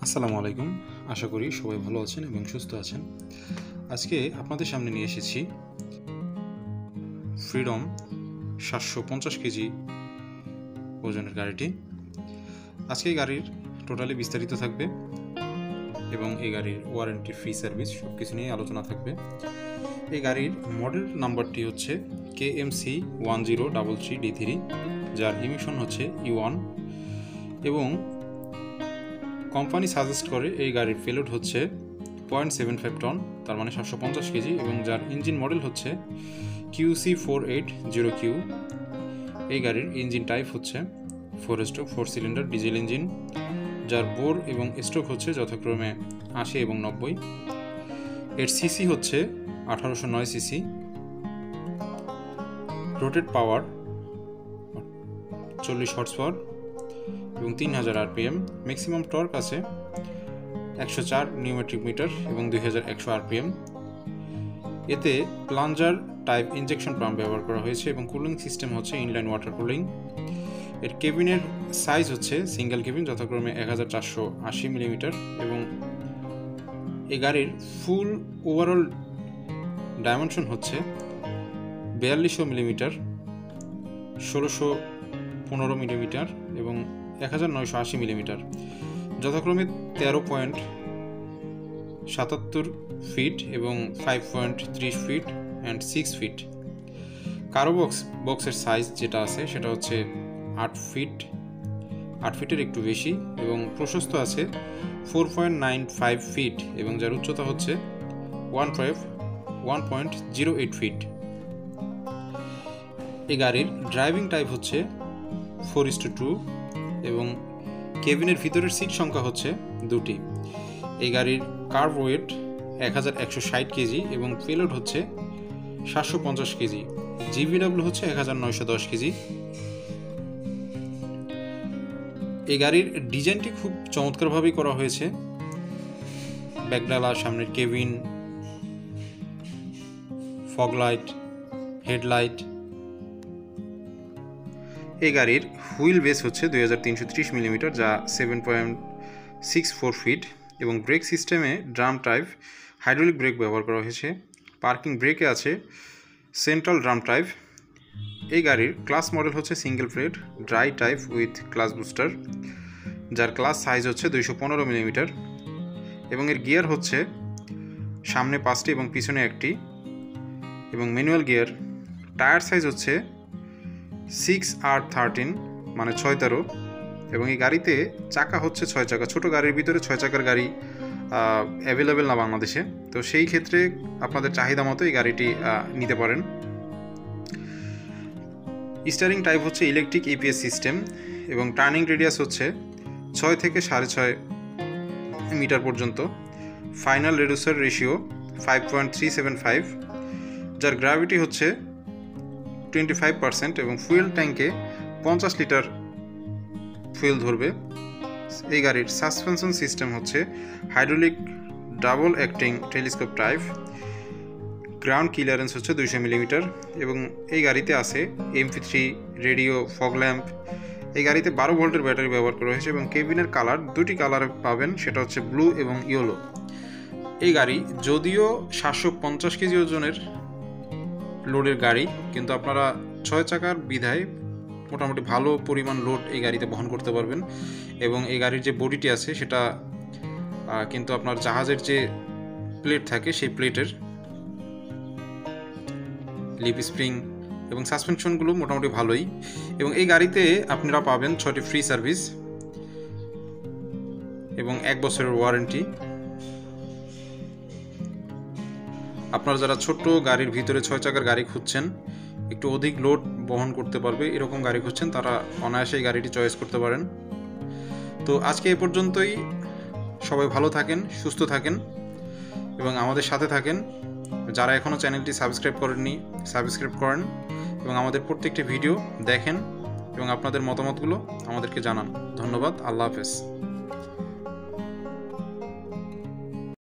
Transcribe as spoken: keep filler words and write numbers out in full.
আসসালামু আলাইকুম। আশা করি সবাই ভালো আছেন এবং সুস্থ আছেন। আজকে আপনাদের সামনে নিয়ে এসেছি ফ্রিডম সাতশো পঞ্চাশ কেজি ওজনের গাড়িটি। আজকে এই গাড়ির টোটালি বিস্তারিত থাকবে এবং এই গাড়ির ওয়ারেন্টি, ফ্রি সার্ভিস সব কিছু নিয়ে আলোচনা থাকবে। এই গাড়ির মডেল নাম্বারটি হচ্ছে K M C one zero double three D three, যার ইমিশন হচ্ছে ই ওয়ান এবং কোম্পানি সাজেস্ট করে এই গাড়ির পেলোড হচ্ছে পয়েন্ট সেভেন ফাইভ টন, তার মানে সাতশো পঞ্চাশ কেজি, এবং যার ইঞ্জিন মডেল হচ্ছে Q C four eight zero Q. এই গাড়ির ইঞ্জিন টাইপ হচ্ছে four stroke four cylinder diesel engine, যার বোর এবং স্ট্রোক হচ্ছে যথাক্রমে আশি এবং নব্বই। এর সিসি হচ্ছে আঠারোশো নয় সিসি। রোটেড পাওয়ার চল্লিশ হর্স পাওয়ার এবং তিন হাজার আরপিএম। ম্যাক্সিমাম টর্ক আছে একশো চার নিউমেট্রিক মিটার এবং দুই হাজার একশো আরপিএম। এতে প্লাঞ্জার টাইপ ইনজেকশন পাম্প ব্যবহার করা হয়েছে এবং কুলিং সিস্টেম হচ্ছে ইনলাইন ওয়াটার কুলিং। এর কেবিনের সাইজ হচ্ছে সিঙ্গেল কেবিন, যথাক্রমে এক হাজার চারশো আশি মিলিমিটার, এবং এই গাড়ির ফুল ওভারঅল ডাইমেনশন হচ্ছে বিয়াল্লিশশো মিলিমিটার, ষোলোশো পনেরো মিলিমিটার এবং এক হাজার নয়শো আশি মিলিমিটার, যথাক্রমে তেরো পয়েন্ট সাতাত্তর ফিট এবং ফাইভ পয়েন্ট ত্রিশ feet and six feet. Cargo box বক্সের সাইজ যেটা আছে সেটা হচ্ছে আট ফিট, আট ফিটের একটু বেশি, এবং প্রশস্ত আছে four point nine five feet এবং যার উচ্চতা হচ্ছে one five one point zero eight feet. এই গাড়ির ড্রাইভিং টাইপ হচ্ছে ফোর ইস টু টু এবং কেবিনের ভিতরের সিট সংখ্যা হচ্ছে দুটি। এই গাড়ির কার্ভ ওয়েট এক হাজার একশো ষাট কেজি এবং পেলোড হচ্ছে সাতশো পঞ্চাশ কেজি। জিবিডাব্লিউ হচ্ছে এক হাজার নয়শো দশ কেজি। এই গাড়ির ডিজাইনটি খুব চমৎকারভাবেই করা হয়েছে। ব্যাকডালা, সামনের কেবিন, ফগ লাইট, হেডলাইট। এই গাড়ির হুইল বেস হচ্ছে দুই হাজার তিনশো ত্রিশ মিলিমিটার, যা seven point six four feet, এবং ব্রেক সিস্টেমে ড্রাম টাইপ হাইড্রোলিক ব্রেক ব্যবহার করা হয়েছে। পার্কিং ব্রেকে আছে সেন্ট্রাল ড্রাম টাইপ। এই গাড়ির ক্লাস মডেল হচ্ছে single plate dry type with clutch booster, যার ক্লাস সাইজ হচ্ছে দুইশো পনেরো মিলিমিটার, এবং এর গিয়ার হচ্ছে সামনে পাঁচটি এবং পিছনে একটি, এবং ম্যানুয়াল গিয়ার। টায়ার সাইজ হচ্ছে সিক্স আর থার্টিন মানে ছয় তেরো, এবং এই গাড়িতে চাকা হচ্ছে ছয় চাকা। ছোটো গাড়ির ভিতরে ছয় চাকার গাড়ি অ্যাভেলেবেল না বাংলাদেশে, তো সেই ক্ষেত্রে আপনাদের চাহিদা মতো এই গাড়িটি নিতে পারেন। স্টিয়ারিং টাইপ হচ্ছে ইলেকট্রিক ইপিএস সিস্টেম, এবং টার্নিং রেডিয়াস হচ্ছে ছয় থেকে সাড়ে ছয় মিটার পর্যন্ত। Final reducer ratio five point three seven five, যার গ্র্যাভিটি হচ্ছে টোয়েন্টি ফাইভ পার্সেন্ট, এবং ফুয়েল ট্যাঙ্কে পঞ্চাশ লিটার ফুয়েল ধরবে। এই গাড়ির সাসপেনশন সিস্টেম হচ্ছে hydraulic double acting telescope type. Ground clearance হচ্ছে দুইশো মিলিমিটার, এবং এই গাড়িতে আছে MP three radio, fog lamp. এই গাড়িতে বারো ভোল্টের ব্যাটারি ব্যবহার করা হয়েছে, এবং কেবিনের কালার দুটি কালার পাবেন, সেটা হচ্ছে ব্লু এবং ইয়েলো। এই গাড়ি যদিও সাতশো পঞ্চাশ কেজি ওজনের লোডের গাড়ি, কিন্তু আপনারা ছয় চাকার বিধায় মোটামুটি ভালো পরিমাণ লোড এই গাড়িতে বহন করতে পারবেন। এবং এই গাড়ির যে বডিটি আছে সেটা কিন্তু আপনার জাহাজের যে প্লেট থাকে সেই প্লেটের লিপ স্প্রিং এবং সাসপেনশনগুলো মোটামুটি ভালোই। এবং এই গাড়িতে আপনারা পাবেন ছয়টি ফ্রি সার্ভিস এবং এক বছরের ওয়ারেন্টি। আপনারা যারা ছোট্ট গাড়ির ভিতরে ছয় চাকার গাড়ি খুঁজছেন, একটু অধিক লোড বহন করতে পারবে এরকম গাড়ি খুঁজছেন, তারা অনায়াসে এই গাড়িটি চয়েস করতে পারেন। তো আজকে এ পর্যন্তই। সবাই ভালো থাকেন, সুস্থ থাকেন এবং আমাদের সাথে থাকেন। যারা এখনও চ্যানেলটি সাবস্ক্রাইব করেননি, সাবস্ক্রাইব করেন এবং আমাদের প্রত্যেকটি ভিডিও দেখেন এবং আপনাদের মতামতগুলো আমাদেরকে জানান। ধন্যবাদ। আল্লাহ হাফেজ।